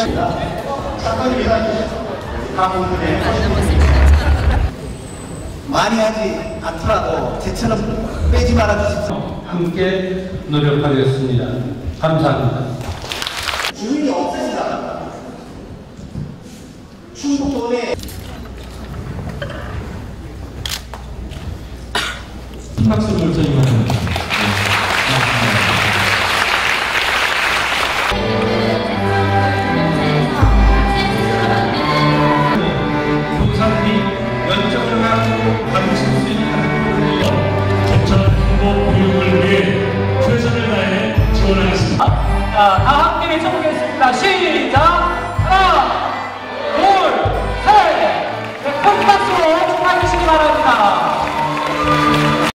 많이 하지 않더라도 제처럼 빼지 말아주십시오. 함께 노력하겠습니다. 감사합니다. 주인이 없으시다. 충북도내 박수 결정이 많습니다. 교사들이 연정을 하고 가르칠 수 있는 적절한 행복 교육을 위해 최선을 다해 지원하겠습니다. 자, 다 함께 외쳐보겠습니다. 시작! 하나, 둘, 셋! 네, 큰 박수로 축하해 주시기 바랍니다.